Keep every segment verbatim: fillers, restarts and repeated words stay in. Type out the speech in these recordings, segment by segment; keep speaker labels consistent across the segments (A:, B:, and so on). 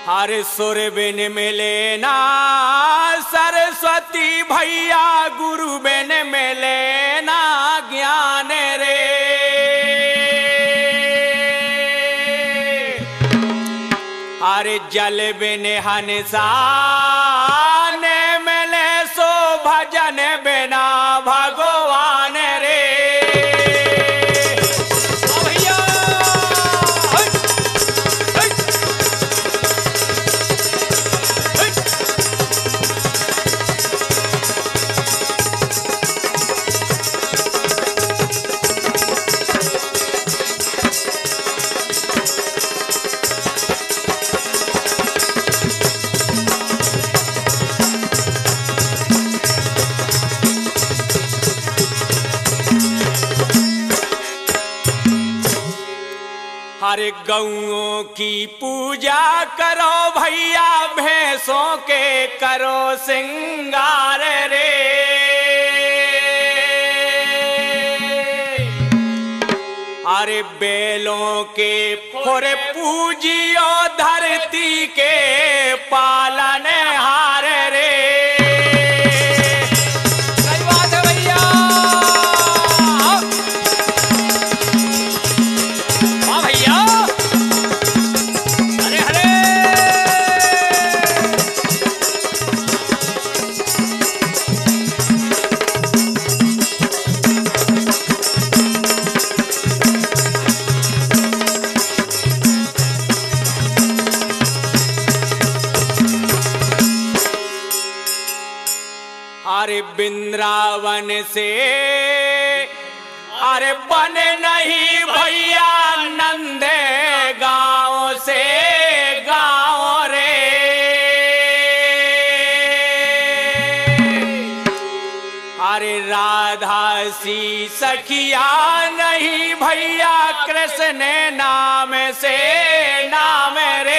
A: हरे सुर बिन मिले ना सरस्वती भैया, गुरु बिन मिले ना ज्ञान रे। हरे जल बिन हंसान मिले, सो भजन बिना भगवान रे। हरे गौओं की पूजा करो भैया, भैंसों के करो सिंगार रे। हरे बेलों के फुर पूजियो, धरती के पालनहार रे। सही बात है भैया। हाँ भैया। हरे हरे। अरे बिंद्रावन से अरे बने नहीं भैया, नंदे गांव से गांव रे। अरे राधा सी सखिया नहीं भैया, कृष्ण नाम से नाम रे।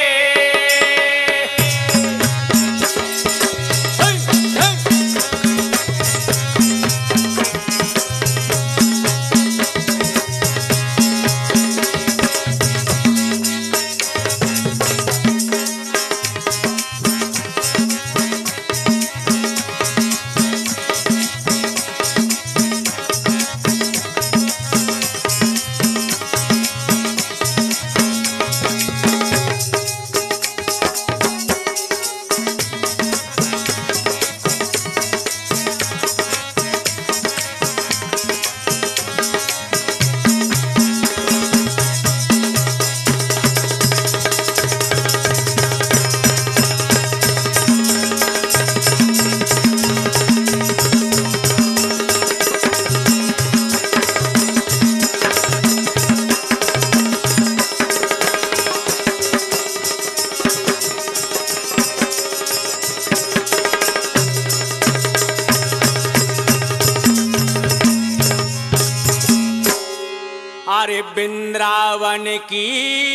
A: अरे बिंद्रावन की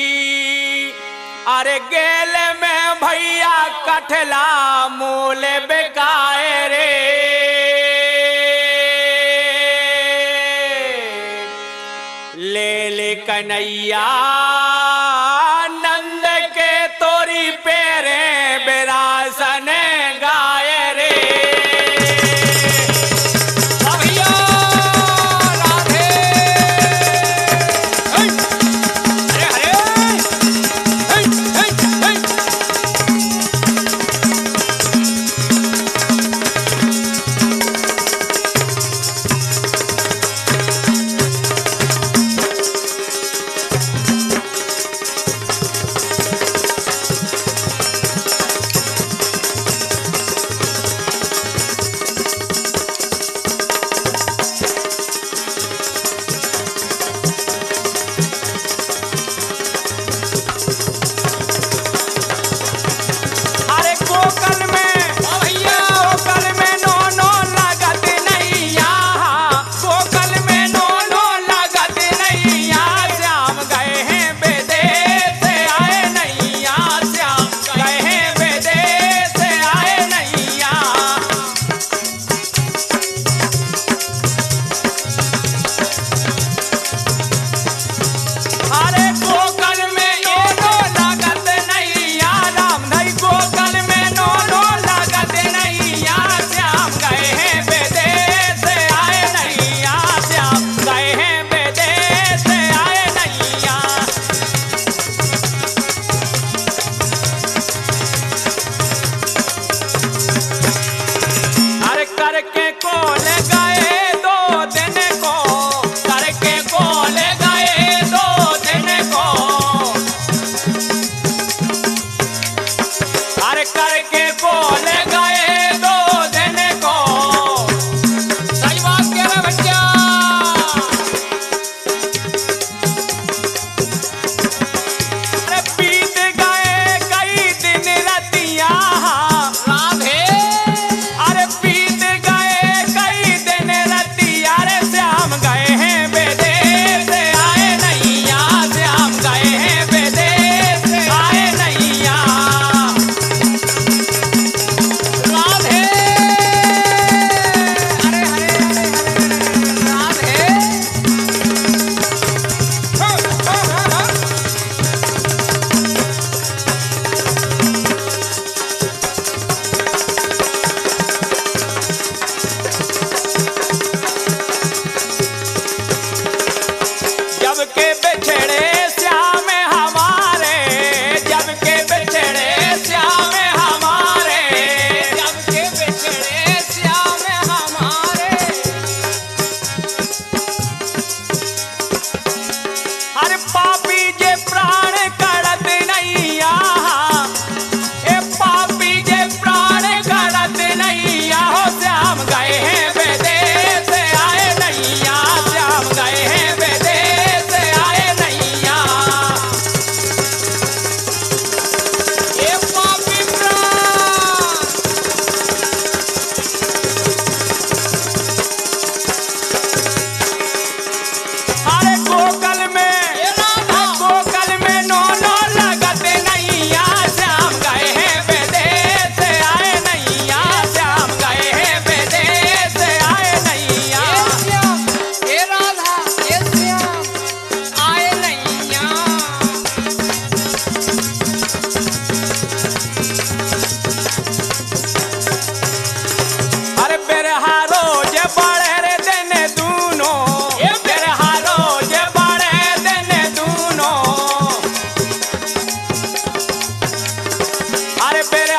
A: अरे गेल में भैया, कठला मूल बिकाए रे। ले ले कन्हैया नंद के, तोरी पेरे बिरासन गाए रे।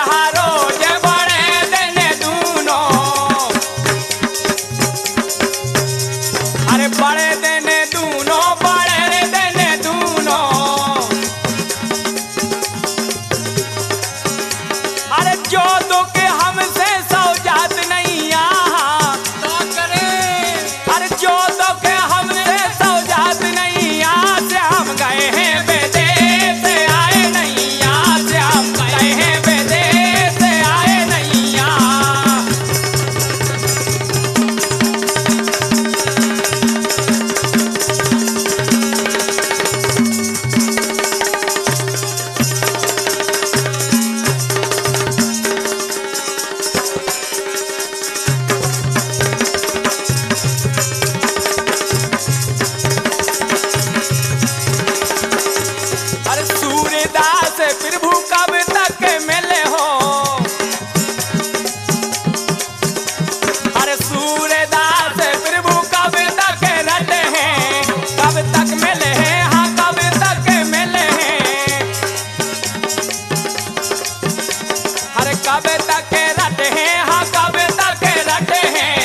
A: रोज बड़े दिन दूनों, अरे बड़े दिन दूनों, बड़े दिन दूनों, अरे जो दुख हमसे सौजात नहीं यहाँ तो करे, अरे जो दुख हमसे सौजात नहीं यहाँ से हम गए हैं विदेश आए नहीं, यहाँ से हम गए हैं विदेश आए नहीं यहाँ। अरे सूर्यदास प्रभु कब तक मिले हो, अरे सूर्यदास प्रभु कब तक रटे हैं, कब तक मिले हैं, हाँ कब तक मिले हैं, अरे कब तक रटे हैं, हाँ कब तक रटे हैं।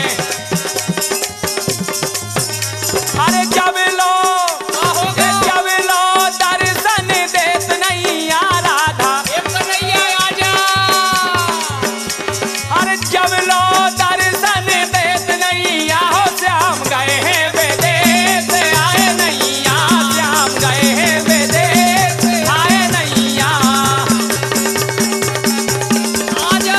A: अरे जब लो जब लो दर्शन देत नहीं आ राधा, अरे जब लो दर्शन देत नहीं आ हो श्याम गए हैं विदेश आए नहीं यहाँ, श्याम गए हैं विदेश आए नहीं यहाँ। आजा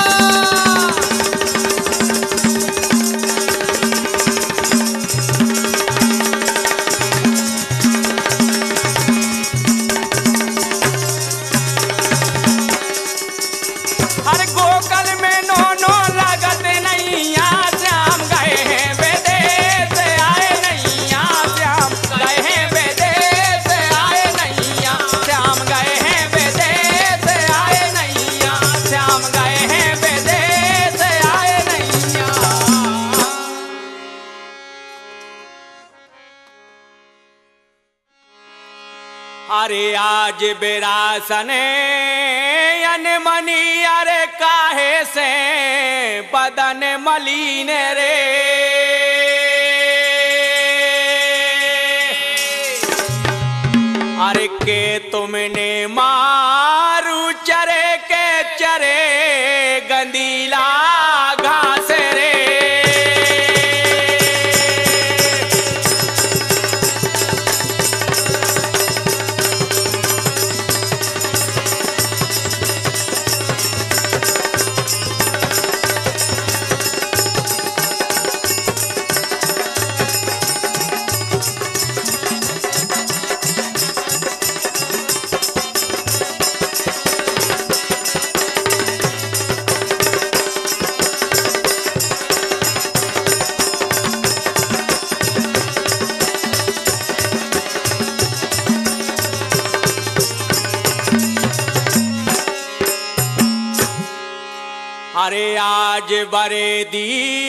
A: अरे गोकल में नो नो लागत नहीं यहाँ, श्याम गए हैं विदेश आए नहीं यहाँ, श्याम गए हैं विदेश आए नहीं यहाँ, श्याम गए हैं विदेश आए नहीं यहाँ, श्याम गए हैं विदेश आए नहीं यहाँ। अरे आज बिरासने अनमनी, अरे काहे से बदन मलिन रे, अरे के तुमने मारू चरे के चरे गंदीला घास रे। अरे आज बरेदी,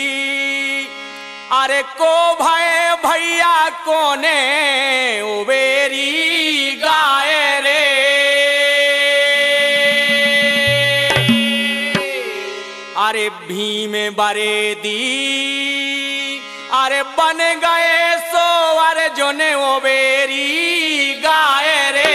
A: अरे को भय भैया कोने उबेरी गाय रे, अरे भीम बरेदी, अरे बन गए सो अर्जुन उबेरी गाय रे।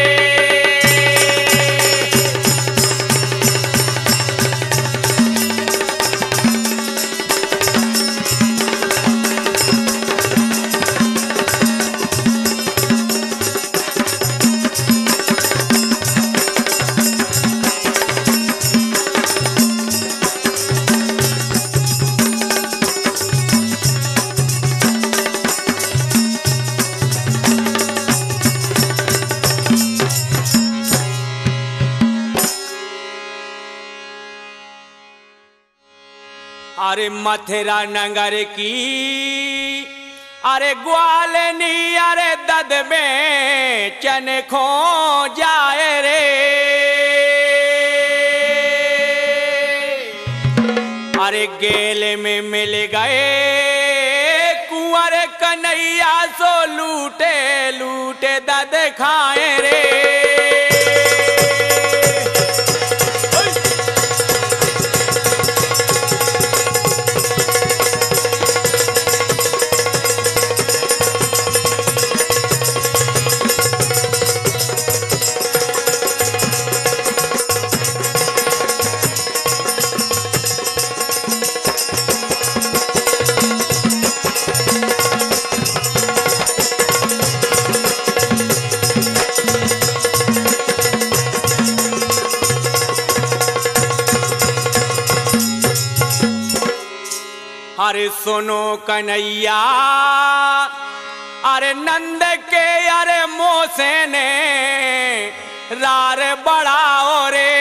A: अरे मथुरा नगर की, अरे ग्वालनी, अरे दद में चन खो जाए रे, अरे गेल में मिल गए कुंवर कन्हैया, सो लूटे लूटे दद खाए रे। अरे सुनो कन्हैया, अरे नंद के अरे मोसे ने रार बढ़ाओ रे,